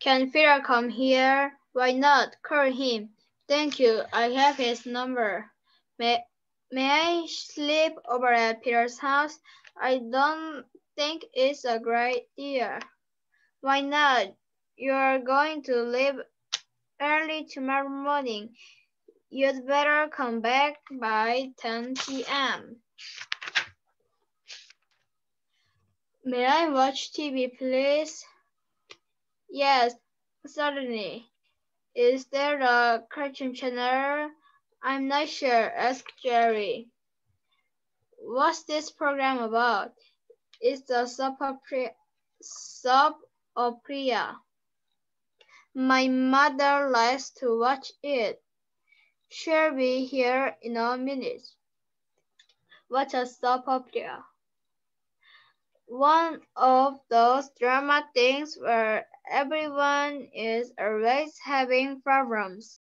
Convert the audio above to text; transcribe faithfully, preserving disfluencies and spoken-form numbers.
Can Peter come here? Why not? Call him. Thank you. I have his number. May, may I sleep over at Peter's house? I don't think it's a great idea. Why not? You're going to leave early tomorrow morning. You'd better come back by ten p m May I watch T V, please? Yes, certainly. Is there a cartoon channel? I'm not sure. Ask Jerry. What's this program about? It's a soap opera. Soap opera. My mother likes to watch it. She'll be here in a minute. What's a soap opera? One of those drama things where everyone is always having problems.